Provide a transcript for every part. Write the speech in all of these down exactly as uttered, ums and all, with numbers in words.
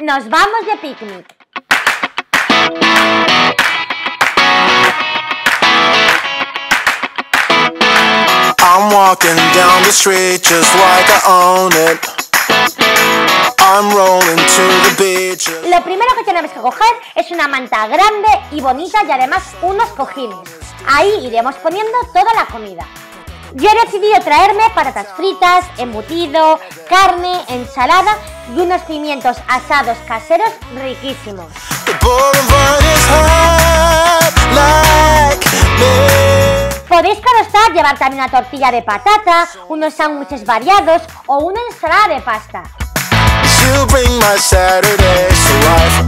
nos vamos de picnic. I'm walking down the street just like I own it. I'm rolling to the beach. Lo primero que tenemos que coger es una manta grande y bonita y además unos cojines. Ahí iremos poniendo toda la comida. Yo he decidido traerme patatas fritas, embutido, carne, ensalada y unos pimientos asados caseros riquísimos. The boulevard is hot like me. Podéis claro está llevar también una tortilla de patata, unos sándwiches variados o una ensalada de pasta. You bring my Saturdays to life.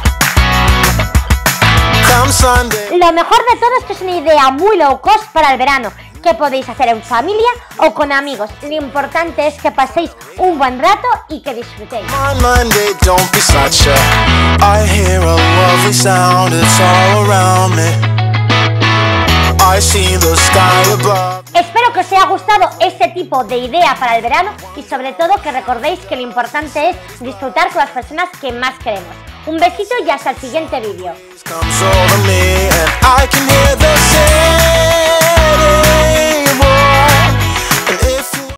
Come Sunday. Lo mejor de todo es que es una idea muy low cost para el verano, que podéis hacer en familia o con amigos. Lo importante es que paséis un buen rato y que disfrutéis. On Monday, don't be such a. I hear a lovely sound, it's all around me. I see the sky above. Espero que os haya gustado este tipo de idea para el verano y sobre todo que recordéis que lo importante es disfrutar con las personas que más queremos. Un besito y hasta el siguiente vídeo. Comes over me and I can hear the same.